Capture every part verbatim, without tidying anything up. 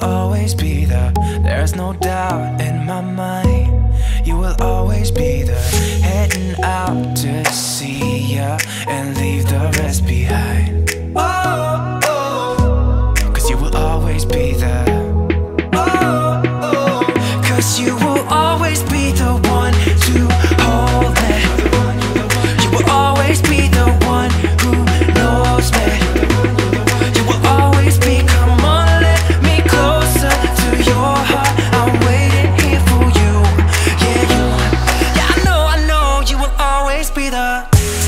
always be there. There's no doubt in my mind. You will always be there. Heading out to see ya and leave the rest behind. Oh, oh, cause you will always be there. Oh, oh, cause you will always be the one to hold me. You will always be the one who knows me. You will always be, come on, let me closer to your heart. I'm waiting here for you. Yeah, you, yeah, I know, I know you will always be the.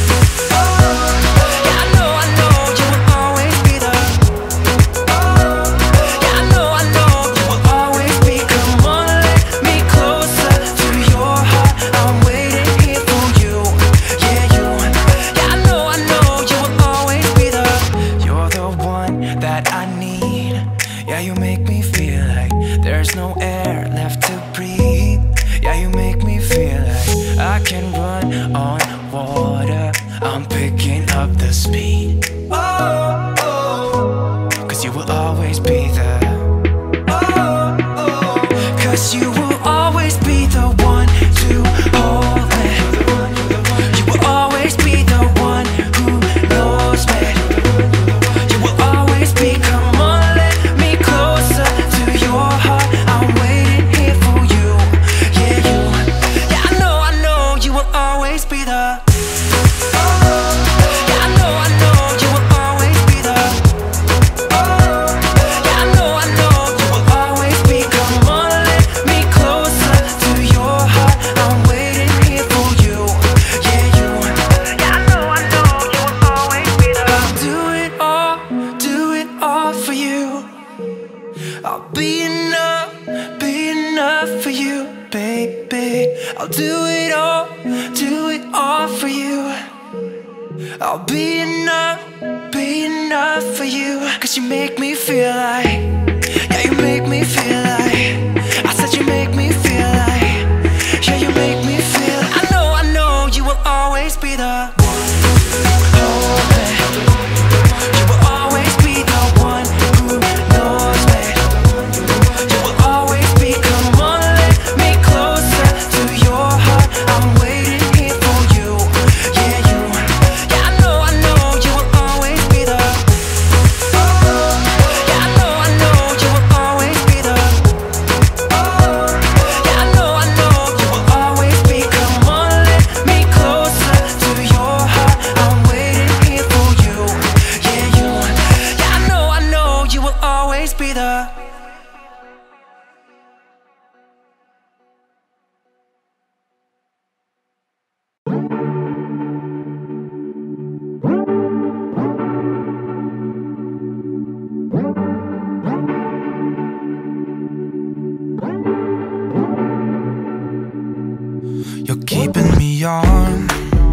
You're keeping me on.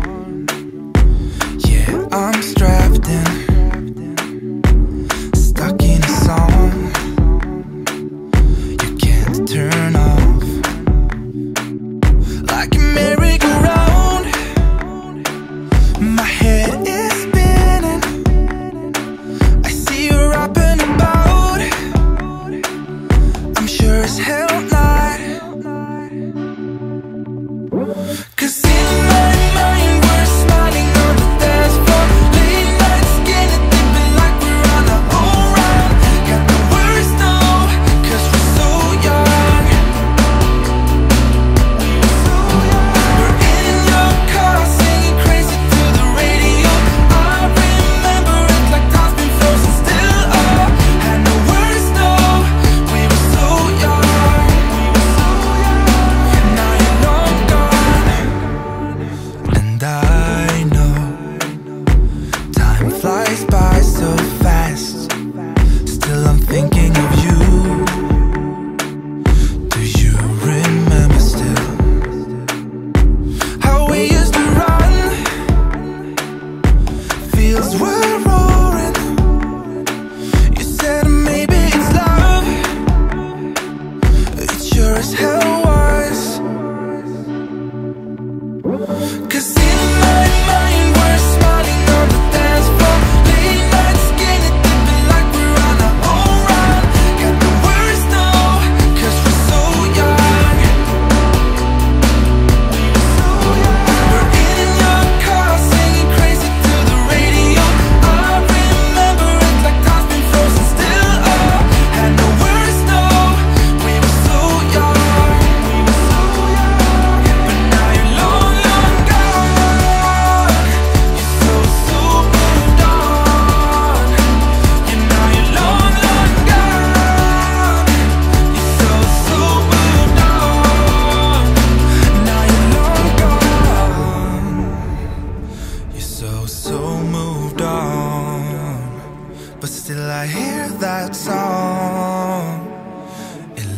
Yeah, I'm strapped in, stuck in a song you can't turn off. Like a merry-go-round, my head is spinning. I see you rapping about, I'm sure as hell not. Cause in my mind we're smiling on the dance floor, late nights getting deep like we're on a whole round. Got the words though, cause we're so young. We're in your car singing crazy to the radio. I remember it like time's been frozen still. Oh, had no words though, we were so young.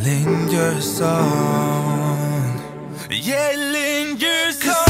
lingers on. Yeah, it lingers on.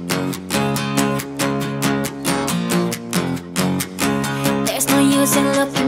There's no use in looking